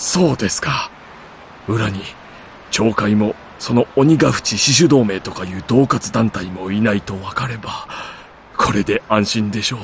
そうですか。裏に町会もその鬼ヶ淵死守同盟とかいう恫喝団体もいないと分かれば、これで安心でしょう。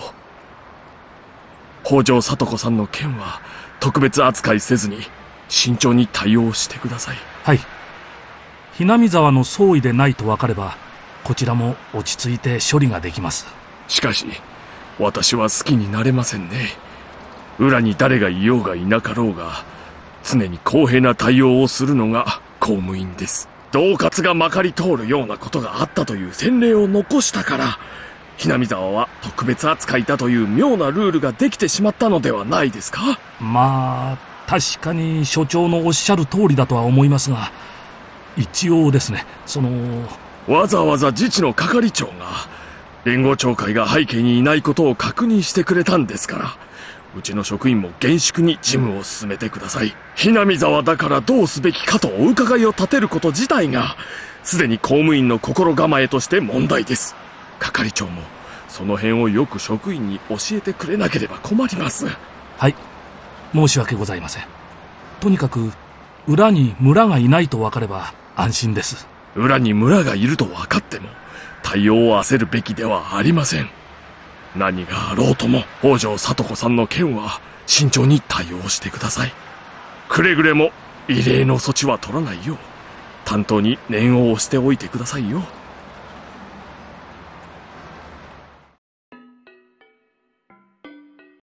北条聡子さんの件は特別扱いせずに慎重に対応してください。 はい。ひなみ沢の総意でないと分かれば、こちらも落ち着いて処理ができます。 しかし私は好きになれませんね。裏に誰がいようがいなかろうが、常に公平な対応をするのが公務員です。恫喝がまかり通るようなことがあったという先例を残したから、ひなみ沢は特別扱いだという妙なルールができてしまったのではないですか？ まあ、確かに所長のおっしゃる通りだとは思いますが、一応ですね、 わざわざ自治の係長が連合町会が背景にいないことを確認してくれたんですから、うちの職員も厳粛に事務を進めてください。ひなみ沢だからどうすべきかとお伺いを立てること自体がすでに公務員の心構えとして問題です。係長もその辺をよく職員に教えてくれなければ困ります。 はい、申し訳ございません。とにかく裏に村がいないと分かれば安心です。 裏に村がいると分かっても対応を焦るべきではありません。何があろうとも北条聡子さんの件は慎重に対応してください。くれぐれも異例の措置は取らないよう担当に念を押しておいてくださいよ。